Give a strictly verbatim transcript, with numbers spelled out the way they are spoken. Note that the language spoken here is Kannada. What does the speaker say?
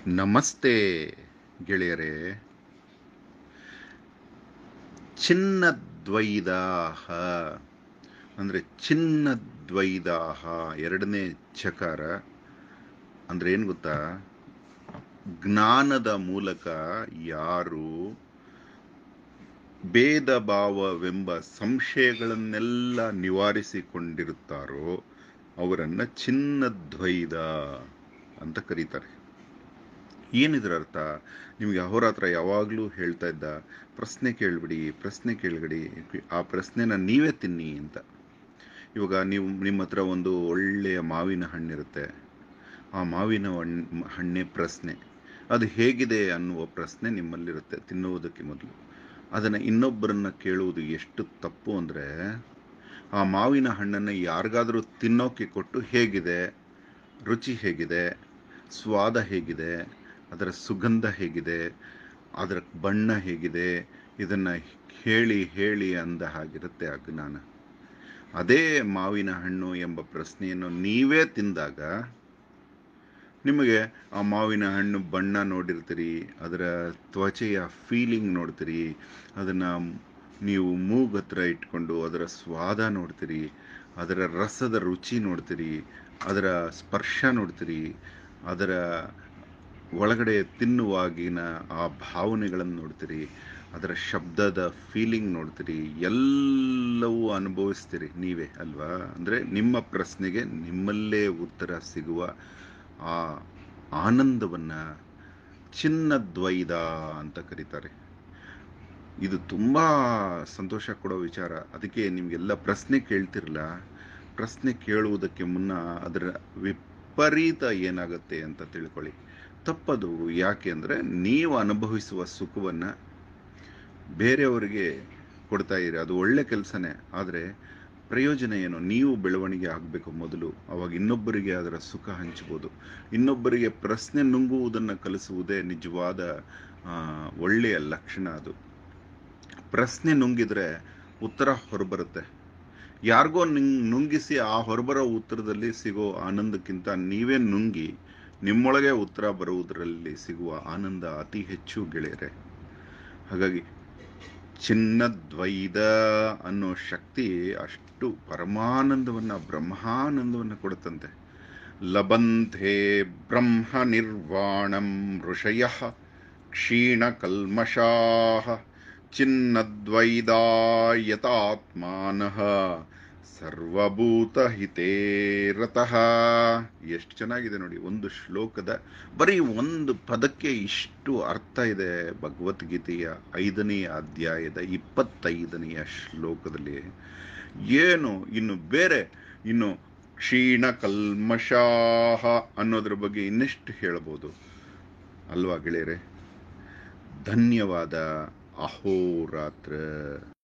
ನಮಸ್ತೆ ಗೆಳೆಯರೇ. ಚಿನ್ನದ್ವೈದಾಹ ಅಂದರೆ ಚಿನ್ನದ್ವೈದಾಹ ಎರಡನೇ ಚಕಾರ ಅಂದರೆ ಏನು ಗೊತ್ತಾ? ಜ್ಞಾನದ ಮೂಲಕ ಯಾರು ಭೇದ ಭಾವವೆಂಬ ಸಂಶಯಗಳನ್ನೆಲ್ಲ ನಿವಾರಿಸಿಕೊಂಡಿರುತ್ತಾರೋ ಅವರನ್ನು ಚಿನ್ನದ್ವೈದ ಅಂತ ಕರೀತಾರೆ. ಏನಿದ್ರ ಅರ್ಥ? ನಿಮಗೆ ಅಹೋರಾತ್ರ ಯಾವಾಗಲೂ ಹೇಳ್ತಾ ಇದ್ದ, ಪ್ರಶ್ನೆ ಕೇಳ್ಬಿಡಿ ಪ್ರಶ್ನೆ ಕೇಳ್ಬಿಡಿ ಆ ಪ್ರಶ್ನೆನ ನೀವೇ ತಿನ್ನಿ ಅಂತ. ಇವಾಗ ನೀವು ನಿಮ್ಮ ಹತ್ರ ಒಂದು ಒಳ್ಳೆಯ ಮಾವಿನ ಹಣ್ಣಿರುತ್ತೆ. ಆ ಮಾವಿನ ಹಣ್ಣು ಹಣ್ಣೆ ಪ್ರಶ್ನೆ, ಅದು ಹೇಗಿದೆ ಅನ್ನುವ ಪ್ರಶ್ನೆ ನಿಮ್ಮಲ್ಲಿರುತ್ತೆ ತಿನ್ನುವುದಕ್ಕೆ ಮೊದಲು. ಅದನ್ನು ಇನ್ನೊಬ್ಬರನ್ನ ಕೇಳುವುದು ಎಷ್ಟು ತಪ್ಪು ಅಂದರೆ, ಆ ಮಾವಿನ ಹಣ್ಣನ್ನು ಯಾರಿಗಾದರೂ ತಿನ್ನೋಕೆ ಕೊಟ್ಟು ಹೇಗಿದೆ, ರುಚಿ ಹೇಗಿದೆ, ಸ್ವಾದ ಹೇಗಿದೆ, ಅದರ ಸುಗಂಧ ಹೇಗಿದೆ, ಅದರ ಬಣ್ಣ ಹೇಗಿದೆ, ಇದನ್ನು ಹೇಳಿ ಹೇಳಿ ಅಂದ ಹಾಗಿರುತ್ತೆ ಆ ಜ್ಞಾನ. ಅದೇ ಮಾವಿನ ಹಣ್ಣು ಎಂಬ ಪ್ರಶ್ನೆಯನ್ನು ನೀವೇ ತಿಂದಾಗ ನಿಮಗೆ ಆ ಮಾವಿನ ಹಣ್ಣು ಬಣ್ಣ ನೋಡಿರ್ತೀರಿ, ಅದರ ತ್ವಚೆಯ ಫೀಲಿಂಗ್ ನೋಡ್ತೀರಿ, ಅದನ್ನು ನೀವು ಮೂಗತ್ರ ಇಟ್ಕೊಂಡು ಅದರ ಸ್ವಾದ ನೋಡ್ತೀರಿ, ಅದರ ರಸದ ರುಚಿ ನೋಡ್ತೀರಿ, ಅದರ ಸ್ಪರ್ಶ ನೋಡ್ತೀರಿ, ಅದರ ಒಳಗಡೆ ತಿನ್ನುವಾಗಿನ ಆ ಭಾವನೆಗಳನ್ನು ನೋಡ್ತೀರಿ, ಅದರ ಶಬ್ದದ ಫೀಲಿಂಗ್ ನೋಡ್ತೀರಿ, ಎಲ್ಲವೂ ಅನುಭವಿಸ್ತೀರಿ ನೀವೇ ಅಲ್ವಾ? ಅಂದರೆ ನಿಮ್ಮ ಪ್ರಶ್ನೆಗೆ ನಿಮ್ಮಲ್ಲೇ ಉತ್ತರ ಸಿಗುವ ಆ ಆನಂದವನ್ನು ಚಿನ್ನದ್ವೈದ ಅಂತ ಕರೀತಾರೆ. ಇದು ತುಂಬ ಸಂತೋಷ ಕೊಡೋ ವಿಚಾರ. ಅದಕ್ಕೆ ನಿಮಗೆಲ್ಲ ಪ್ರಶ್ನೆ ಕೇಳ್ತಿರಲ್ಲ, ಪ್ರಶ್ನೆ ಕೇಳುವುದಕ್ಕೆ ಮುನ್ನ ಅದರ ವಿಪರೀತ ಏನಾಗುತ್ತೆ ಅಂತ ತಿಳ್ಕೊಳ್ಳಿ. ತಪ್ಪದು. ಯಾಕೆ ಅಂದರೆ ನೀವು ಅನುಭವಿಸುವ ಸುಖವನ್ನು ಬೇರೆಯವರಿಗೆ ಕೊಡ್ತಾ ಇರಿ, ಅದು ಒಳ್ಳೆ ಕೆಲಸನೇ. ಆದರೆ ಪ್ರಯೋಜನ ಏನು? ನೀವು ಬೆಳವಣಿಗೆ ಆಗಬೇಕು ಮೊದಲು, ಅವಾಗ ಇನ್ನೊಬ್ಬರಿಗೆ ಅದರ ಸುಖ ಹಂಚ್ಬೋದು. ಇನ್ನೊಬ್ಬರಿಗೆ ಪ್ರಶ್ನೆ ನುಂಗುವುದನ್ನು ಕಲಿಸುವುದೇ ನಿಜವಾದ ಒಳ್ಳೆಯ ಲಕ್ಷಣ. ಅದು ಪ್ರಶ್ನೆ ನುಂಗಿದ್ರೆ ಉತ್ತರ ಹೊರಬರುತ್ತೆ. ಯಾರಿಗೋ ನುಂಗಿಸಿ ಆ ಹೊರಬರೋ ಉತ್ತರದಲ್ಲಿ ಸಿಗೋ ಆನಂದಕ್ಕಿಂತ ನೀವೇ ನುಂಗಿ ನಿಮ್ಮೊಳಗೆ ಉತ್ತರ ಬರುವುದರಲ್ಲಿ ಸಿಗುವ ಆನಂದ ಅತಿ ಹೆಚ್ಚು ಗೆಳೆಯರೆ. ಹಾಗಾಗಿ ಚಿನ್ನದ್ವೈದ ಅನ್ನೋ ಶಕ್ತಿ ಅಷ್ಟು ಪರಮಾನಂದವನ್ನು, ಬ್ರಹ್ಮಾನಂದವನ್ನು ಕೊಡುತ್ತಂತೆ. ಲಭಂತೆ ಬ್ರಹ್ಮ ನಿರ್ವಾಣಂ ಋಷಯಃ ಕ್ಷೀಣಕಲ್ಮಷಾಃ ಚಿನ್ನದ್ವೈದಾ ಯತಾತ್ಮಾನಃ ಸರ್ವಭೂತಹಿತೇ ರತಃ. ಎಷ್ಟು ಚೆನ್ನಾಗಿದೆ ನೋಡಿ. ಒಂದು ಶ್ಲೋಕದ ಬರೀ ಒಂದು ಪದಕ್ಕೆ ಇಷ್ಟು ಅರ್ಥ ಇದೆ. ಭಗವದ್ಗೀತೆಯ ಐದನೇ ಅಧ್ಯಾಯದ ಇಪ್ಪತ್ತೈದನೆಯ ಶ್ಲೋಕದಲ್ಲಿ ಏನು ಇನ್ನು ಬೇರೆ ಇನ್ನು ಕ್ಷೀಣ ಕಲ್ಮಷಾಹ ಅನ್ನೋದ್ರ ಬಗ್ಗೆ ಇನ್ನೆಷ್ಟು ಹೇಳ್ಬೋದು ಅಲ್ವಾ ಗೆಳೆಯರೆ? ಧನ್ಯವಾದ. ಅಹೋರಾತ್ರ.